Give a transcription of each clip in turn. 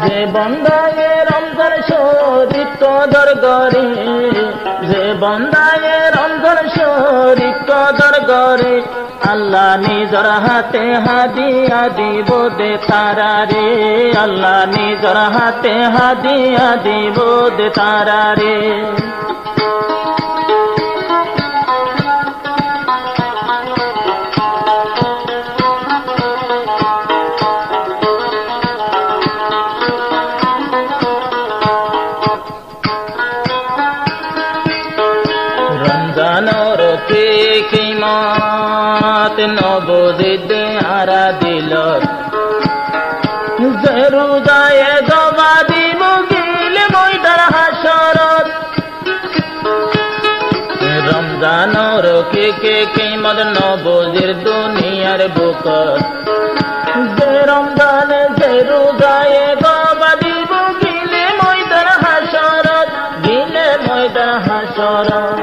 যে বন্দায়ে রমজান শরীফ কদর করে, যে বন্দায়ে রমজান শরীফ কদর করে, আল্লাহ নিজর হাতে হাদিয়া দিব দে তারা রে, আল্লাহ নিজর হাতে হাদিয়া দিব দে তারা রে। রমজানোর কিমত নবদিদ আরা দিল, যে রোজায়ে গবা দিব গিল ময়দান হাসরত। রমজানোর কিমত নবদির দুনিয়ার বুকত, যে রমজানে যে রোজায়ে গবা দিব গিলে ময়দান হাসরত, গিলে ময়দান হাসরত।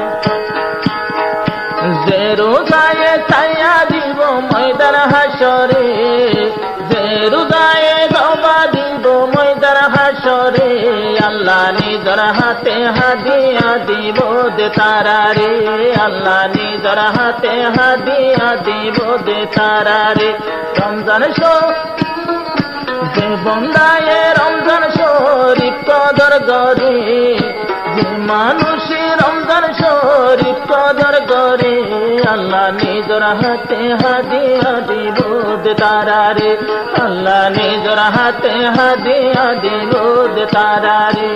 যে রোজায়ে ছায়া দিব ময়দান হাসরে, যে রোজায়ে গবা দিব ময়দান হাসরে, আল্লাহ নিজর হাতে হাদিয়া দিব দে তারা রে, আল্লাহ নিজর হাতে হাদিয়া দিব দে তারা রে। রমজান যে বন্দায়ে রমজান শরীফ কদর করে, যে মানুষে রমজান শরীফ কদর করে, আল্লাহ নিজর হাতে হাদিয়া দিব দে তারা রে, আল্লাহ নিজর হাতে হাদিয়া দিব দে তারা রে।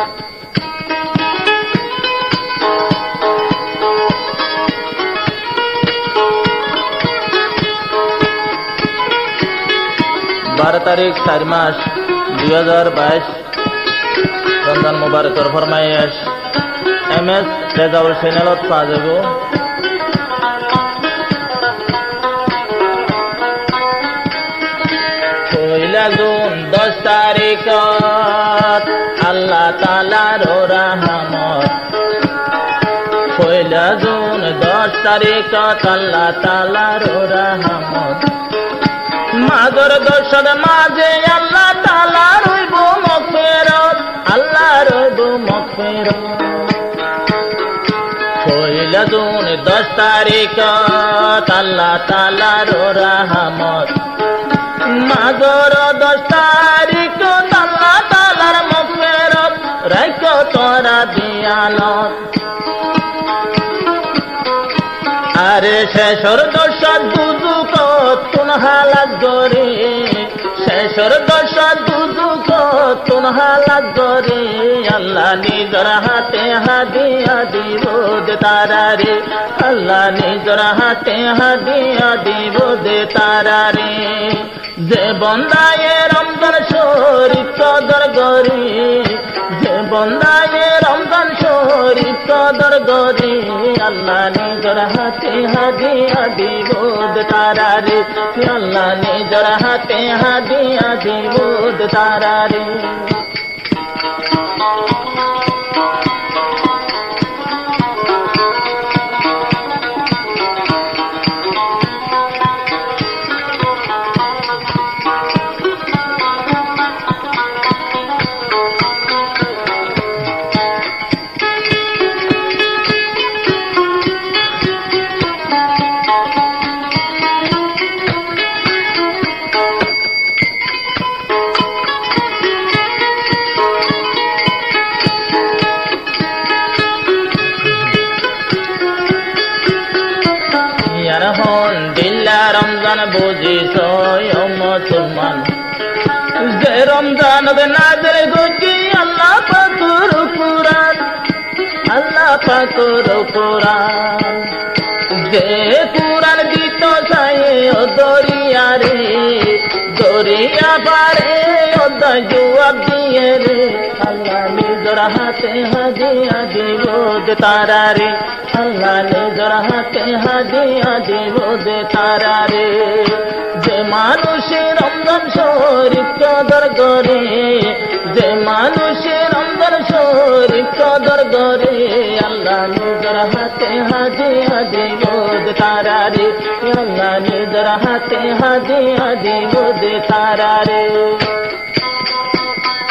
बारह तारीख 4 मास 2022 रमजान मुबारकर फरमाइश MS रेजाउल चैनलत पा যাব। পয়লা জুন 10 তারিখ আল্লাহ তাআলার রহমত, পয়লা জুন 10 তারিখ আল্লাহ তাআলার রহমত। মাদর দর্শন মাঝে আল্লাহ তাআলা রইব মাগফিরাত, আল্লাহ রইব মাগফিরাত। পয়লা জুন 10 তারিখ আল্লাহ তাআলার রহমত, মাদর 10 তারিখ আল্লাহ তাআলার মাগফিরাত, রাইখো তোরা দিয়ানত। আরে শেষর দশা দুদুক তুন হালাত গরে, শেষর দশা দুদুক তুন হালাত গরে, আল্লাহ নিজর হাতে হাদিয়া দিব দে তারা রে, আল্লাহ নিজর হাতে হাদিয়া দিব দে তারা রে। যে বন্দায়ে রমজান শরীফ কদর করে, যে বন্দায়ে রমজান শরীফ কদর করে, আল্লাহ নিজর হাতে হাদিয়া দিব দে তারা রে, আল্লাহ নিজর হাতে হাদিয়া দিব দে তারা রে। রমজান বুঝিস মুসলমান, যে রমজান নাজের গতি আল্লাহ পাকের কুরআন, আল্লাহ পাকের কুরআন। যে কুরআন দিত চাই ও দরিয়া রে, দরিয়া পারে ও জবাব দিয়ে রে, আল্লাহ নিজর হাতে হাদিয়া দিব দে তারা রে, আল্লাহ নিজর হাতে হাদিয়া দিব দে তারা রে। যে মানুষে রমজান শরীফ কদর করে, যে মানুষে রমজান শরীফ কদর করে, আল্লাহ নিজর হাতে হাদিয়া দিব দে তারা রে, আল্লাহ নিজর হাতে হাদিয়া দিব দে তারা রে।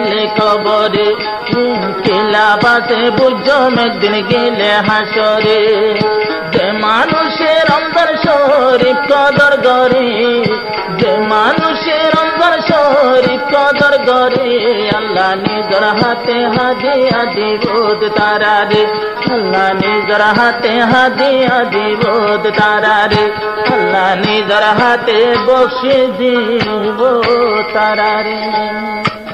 গেলে কবরে, খেলাফাতে বুঝম একদিন গেলে হাসরে। যে মানুষের অন্তর শরীফ কদর করে, যে মানুষের অন্তর শরীফ কদর করে, আল্লাহ নিজের হাতে হাদিয়া দিবদ তারারে, আল্লাহ নিজের হাতে হাদিয়া দিবদ তারারে, আল্লাহ নিজের হাতে বসে দিব তারারে।